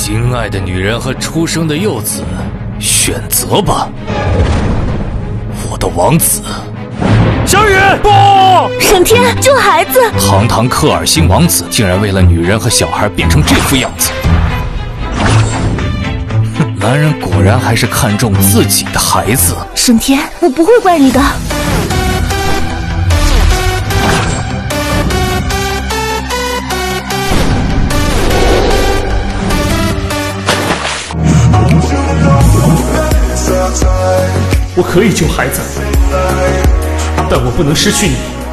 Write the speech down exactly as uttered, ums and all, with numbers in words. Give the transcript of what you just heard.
心爱的女人和出生的幼子，选择吧，我的王子。小雨，不！ 沈天，救孩子！ 堂堂科尔星王子，竟然为了女人和小孩变成这副样子。哼，男人果然还是看重自己的孩子。 沈天，我不会怪你的。 我可以救孩子，但我不能失去你。